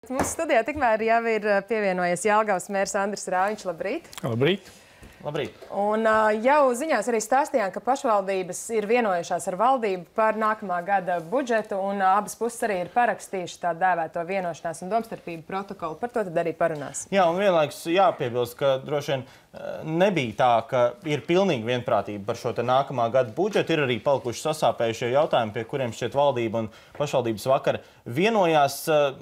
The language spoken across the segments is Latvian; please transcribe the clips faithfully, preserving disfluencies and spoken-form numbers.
Mūsu studijā tikmēr jau ir pievienojies Jelgavas mērs Andris Rāviņš. Labrīt! Labrīt! Labrīt. Un uh, jau ziņās arī stāstījām, ka pašvaldības ir vienojušās ar valdību par nākamā gada budžetu, un uh, abas puses arī ir parakstījuši tā dēvēto vienošanās un domstarpību protokolu. Par to tad arī parunās. Jā, un vienlaikus jāpiebilst, ka droši vien nebija tā, ka ir pilnīgi vienprātība par šo te nākamā gada budžetu. Ir arī palikuši sasāpējušie jautājumi, pie kuriem šķiet valdība un pašvaldības vakar vienojās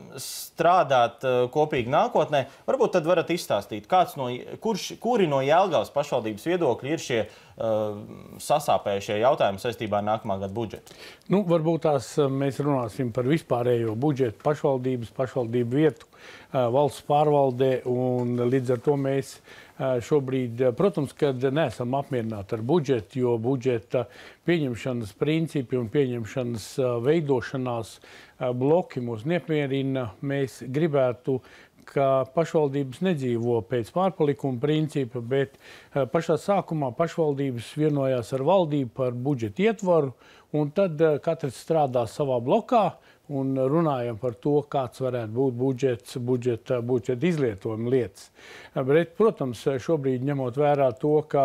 strādāt kopīgi nākotnē. Varbūt tad varat izstāstīt, kāds no, kurš, kuri no Jelgavas pašvaldības viedokļi ir šie uh, sasāpējušie jautājumi saistībā ar nākamā gada budžetu? Nu, varbūt tās mēs runāsim par vispārējo budžetu pašvaldības, pašvaldību vietu uh, valsts pārvaldē, un līdz ar to mēs uh, šobrīd, protams, kad neesam apmierināti ar budžetu, jo budžeta pieņemšanas principi un pieņemšanas uh, veidošanās uh, bloki mūs neapmierina. Mēs gribētu, ka pašvaldības nedzīvo pēc pārpalikuma principa, bet pašā sākumā pašvaldības vienojās ar valdību par budžeta ietvaru, un tad katrs strādā savā blokā un runājam par to, kāds varētu būt budžets, budžeta, budžeta izlietojuma lietas. Bet, protams, šobrīd ņemot vērā to, ka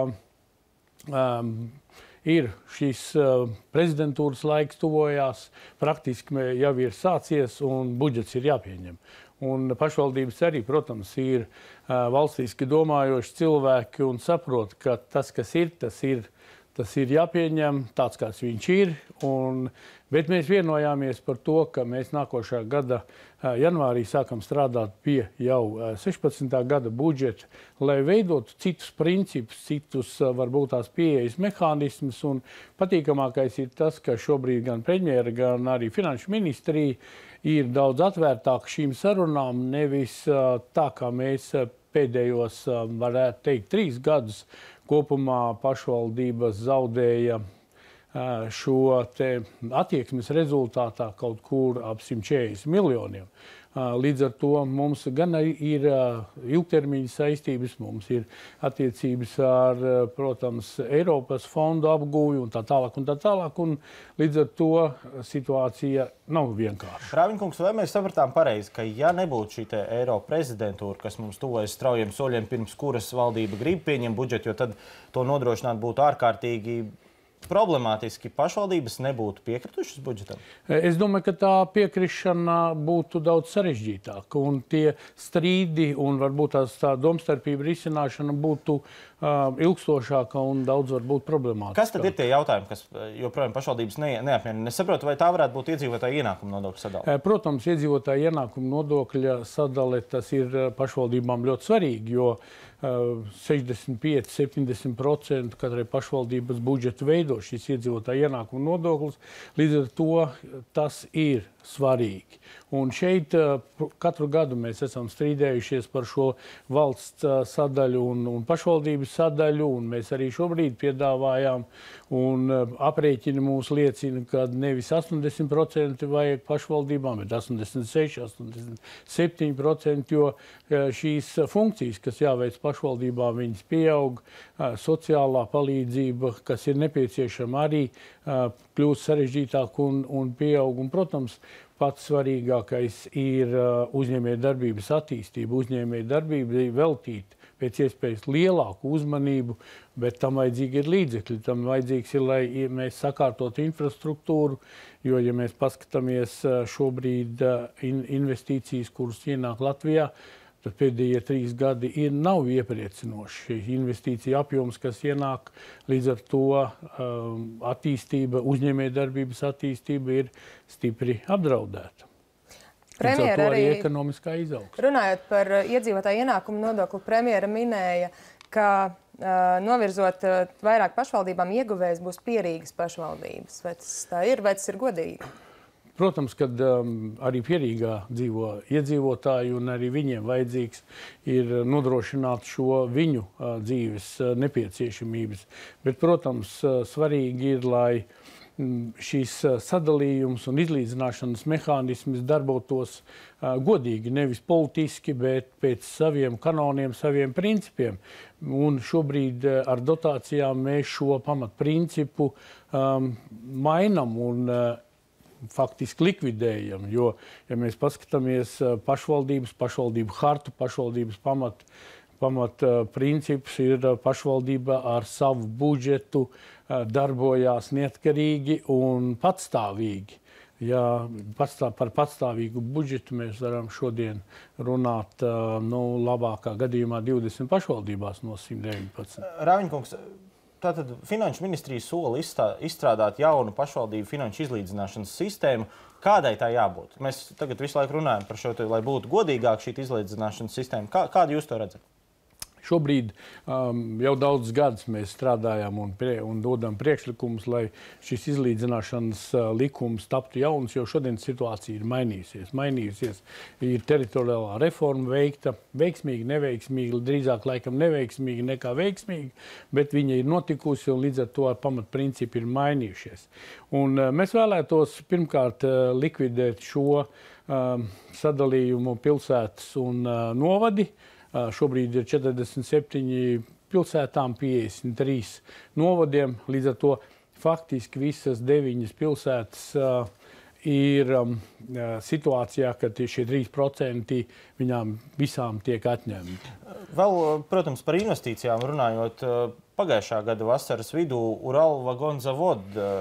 um, ir šis uh, prezidentūras laiks tuvojās, praktiski jau ir sācies un budžets ir jāpieņem. Un pašvaldības arī, protams, ir uh, valstiski domājoši cilvēki un saprot, ka tas, kas ir, tas ir, tas ir jāpieņem tāds, kāds viņš ir. Un, bet mēs vienojāmies par to, ka mēs nākošā gada uh, janvārī sākam strādāt pie jau uh, sešpadsmitā gada budžeta, lai veidotu citus principus, citus uh, varbūt tās pieejas mehānismus. Un patīkamākais ir tas, ka šobrīd gan premjera, gan arī finanšu ministrija ir daudz atvērtāk šīm sarunām, nevis uh, tā, kā mēs uh, pēdējos, uh, varētu teikt, trīs gadus kopumā pašvaldības zaudēja uh, šo te attieksmes rezultātā kaut kur ap simt četrdesmit miljoniem. Uh, līdz ar to mums gan ir uh, ilgtermiņa saistības, mums ir attiecības ar, uh, protams, Eiropas fondu apgūvi un tā tālāk un tā tālāk, un līdz ar to situācija nav vienkārša. Rāviņkungs, vai mēs sapratām pareizi, ka ja nebūtu šī te Eiropa prezidentūra, kas mums tuvojas straujiem soļiem, pirms kuras valdība grib pieņemt budžetu, jo tad to nodrošināt būtu ārkārtīgi problemātiski, pašvaldības nebūtu piekritušas budžetam? Es domāju, ka tā piekrišana būtu daudz sarežģītāka, un tie strīdi un varbūt tās tā domstarpība risināšana būtu uh, ilgstošāka un daudz varbūt problemātiskāka. Kas tad ir tie jautājumi, kas joprojām pašvaldības ne, neapmierina? Es saprotu, vai tā varētu būt iedzīvotāja ienākuma nodokļa sadale? Protams, iedzīvotāja ienākuma nodokļa sadale, tas ir pašvaldībām ļoti svarīgi, jo sešdesmit pieci līdz septiņdesmit procenti katrai pašvaldības budžeta veido šis iedzīvotāja ienākuma nodoklis. Līdz ar to tas ir svarīgi. Un šeit katru gadu mēs esam strīdējušies par šo valsts sadaļu un, un pašvaldības sadaļu, un mēs arī šobrīd piedāvājām, un aprēķini mūs liecina, ka nevis astoņdesmit procenti vajag pašvaldībām, bet astoņdesmit seši, astoņdesmit septiņi procenti, jo šīs funkcijas, kas jāveic pašvaldībām, viņas pieaug, sociālā palīdzība, kas ir nepieciešama, arī kļūst sarežģītāk un, un pieaug. Un, protams, pats svarīgākais ir uzņēmējdarbības attīstība. Uzņēmējdarbība ir veltīt pēc iespējas lielāku uzmanību, bet tam vajadzīgi ir līdzekļi. Tam vajadzīgs ir, lai mēs sakārtotu infrastruktūru, jo, ja mēs paskatāmies šobrīd investīcijas, kuras ienāk Latvijā, tad pēdējie trīs gadi ir nav iepriecinoši. Investīcija apjoms, kas ienāk, līdz ar to um, attīstība, uzņēmējdarbības attīstība ir stipri apdraudēta. Premjera arī, arī ekonomiskā izaugsme. Runājot par iedzīvotāju ienākumu nodokli, premjera minēja, ka uh, novirzot uh, vairāk pašvaldībām ieguvējs būs pierīgas pašvaldības. Vai tas tā ir, vai tas ir godīgi? Protams, kad um, arī Pierīgā dzīvo iedzīvotāji, un arī viņiem vajadzīgs ir nodrošināt šo viņu uh, dzīves uh, nepieciešamības. Bet, protams, uh, svarīgi ir, lai um, šīs uh, sadalījums un izlīdzināšanas mehānisms darbotos uh, godīgi, nevis politiski, bet pēc saviem kanoniem, saviem principiem. Un šobrīd uh, ar dotācijām mēs šo pamatprincipu um, mainam un uh, faktiski likvidējam. Jo, ja mēs paskatāmies pašvaldības, pašvaldību hartu, pašvaldības pamat, pamat princips ir pašvaldība ar savu budžetu darbojās neatkarīgi un patstāvīgi. Ja patstāv, par patstāvīgu budžetu mēs varam šodien runāt nu, labākā gadījumā divdesmit pašvaldībās no simt deviņpadsmit. Rāviņkungs, tātad Finanšu ministrija sola izstrādāt jaunu pašvaldību finanšu izlīdzināšanas sistēmu. Kādai tā jābūt? Mēs tagad visu laiku runājam par šo, lai būtu godīgāk šī izlīdzināšanas sistēma. Kā, kādu jūs to redzat? Šobrīd um, jau daudz gadus mēs strādājam un, prie, un dodam priekšlikumus, lai šis izlīdzināšanas uh, likums taptu jauns, jo šodien situācija ir mainījusies. Mainījusies ir teritoriālā reforma veikta, veiksmīgi, neveiksmīgi, drīzāk laikam neveiksmīgi nekā veiksmīgi, bet viņa ir notikusi un līdz ar to pamatprincipi ir mainījušies. Un uh, mēs vēlētos pirmkārt uh, likvidēt šo uh, sadalījumu pilsētas un uh, novadi. Šobrīd ir četrdesmit septiņi pilsētām, piecdesmit trīs novadiem. Līdz ar to faktiski visas deviņas pilsētas uh, ir um, situācijā, kad šie trīs procenti viņām visām tiek atņemti. Vēl, protams, par investīcijām runājot, pagājušā gada vasaras vidū Uralvagonzavod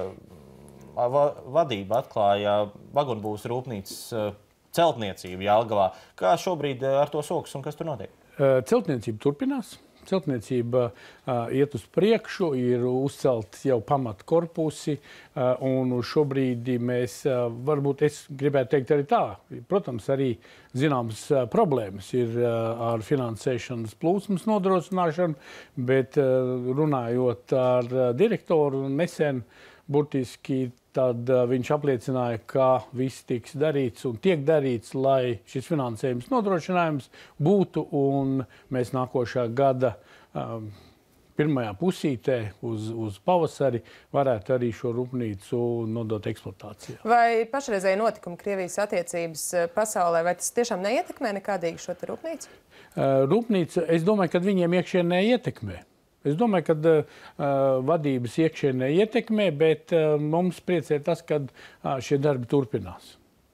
uh, vadība atklāja vagonbūvas rūpnīcas uh, celtniecību Jelgavā. Kā šobrīd ar to sokas un kas tur notiek? Celtniecība turpinās. Celtniecība uh, iet uz priekšu, ir uzcelti jau pamatkorpusi, uh, un uz šo brīdi mēs, uh, varbūt es gribētu teikt arī tā, protams, arī zināmas uh, problēmas ir uh, ar finansēšanas plūsmas nodrošināšanu, bet uh, runājot ar uh, direktoru nesen, burtiski tad uh, viņš apliecināja, ka viss tiks darīts un tiek darīts, lai šis finansējums nodrošinājums būtu, un mēs nākošā gada um, pirmajā pusītē uz, uz pavasari varētu arī šo rūpnīcu nodot eksploatācijā. Vai pašreizēji notikumi Krievijas attiecības pasaulē, vai tas tiešām neietekmē nekādīgi šo te rūpnīcu? Uh, rūpnīca, es domāju, ka viņiem iekšienē ietekmē. Es domāju, ka uh, vadības iekšienē ietekmē, bet uh, mums priecē tas, ka uh, šie darbi turpinās.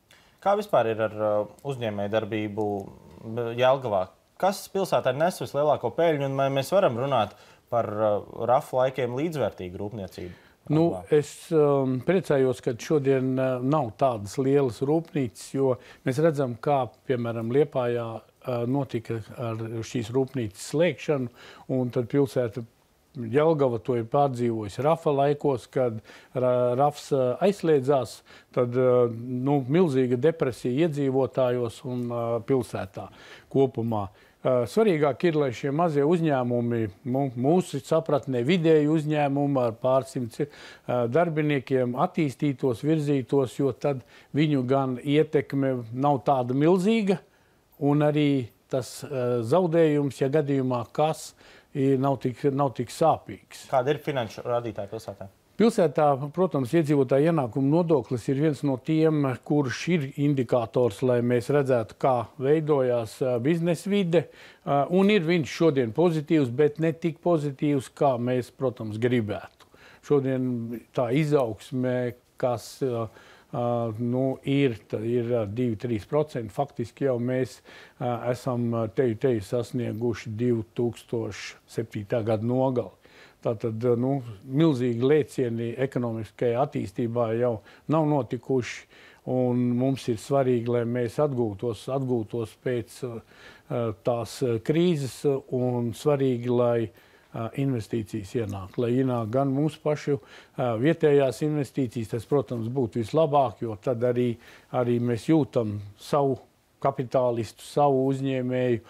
Kā vispār ir ar uh, uzņēmēju darbību Jelgavā? Kas pilsētā nes vislielāko peļņu, un vai mēs varam runāt par uh, rafu laikiem līdzvērtīgu rūpniecību? Nu, es um, priecājos, ka šodien uh, nav tādas lielas rūpnīcas, jo mēs redzam, kā, piemēram, Liepājā notika ar šīs rūpnīcas slēgšanu, un tad pilsēta Jelgava to ir pārdzīvojusi rafa laikos, kad rafs aizslēdzās, tad nu, milzīga depresija iedzīvotājos un pilsētā kopumā. Svarīgāk ir, lai šie mazie uzņēmumi, mūsu sapratnē vidēji uzņēmumi ar pārsimt darbiniekiem attīstītos, virzītos, jo tad viņu gan ietekme nav tāda milzīga, un arī tas uh, zaudējums, ja gadījumā kas, ir, nav, tik, nav tik sāpīgs. Kāda ir finanšu rādītāja pilsētā? Pilsētā, protams, iedzīvotāja ienākuma nodoklis ir viens no tiem, kurš ir indikators, lai mēs redzētu, kā veidojās uh, biznesa vide. Uh, un ir viņš šodien pozitīvs, bet ne tik pozitīvs, kā mēs, protams, gribētu. Šodien tā izaugsme, kas uh, Uh, nu, ir, ir divi līdz trīs procenti. Faktiski jau mēs uh, esam teju teju sasnieguši divi tūkstoši septītā gada nogali. Tātad nu, milzīgi lēcieni ekonomiskajā attīstībā jau nav notikuši, un mums ir svarīgi, lai mēs atgūtos, atgūtos pēc uh, tās krīzes, un svarīgi, lai investīcijas ienāk, lai ienāk gan mūsu pašu vietējās investīcijas, tas, protams, būtu vislabāk, jo tad arī, arī mēs jūtam savu kapitālistu, savu uzņēmēju,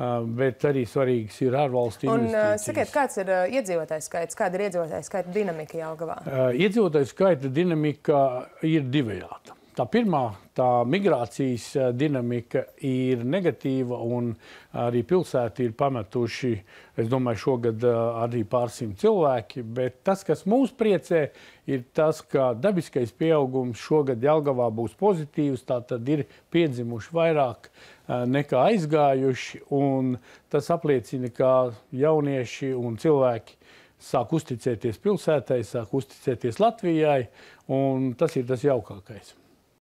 bet arī svarīgas ir ārvalstu investīcijas. Un sakiet, kāds ir iedzīvotājs skaits, kāda ir iedzīvotājs skaita dinamika Jelgavā? Iedzīvotājs skaita dinamika ir divējāda. Tā pirmā, tā migrācijas dinamika ir negatīva, un arī pilsēti ir pametuši, es domāju, šogad arī pārsimt cilvēki, bet tas, kas mūs priecē, ir tas, ka dabiskais pieaugums šogad Jelgavā būs pozitīvs, tātad ir piedzimuši vairāk nekā aizgājuši, un tas apliecina, ka jaunieši un cilvēki sāk uzticēties pilsētai, sāk uzticēties Latvijai, un tas ir tas jaukākais.